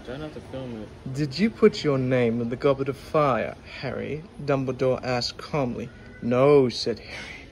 Try not to film it. Did you put your name in the goblet of fire, Harry? Dumbledore asked calmly. No, said Harry.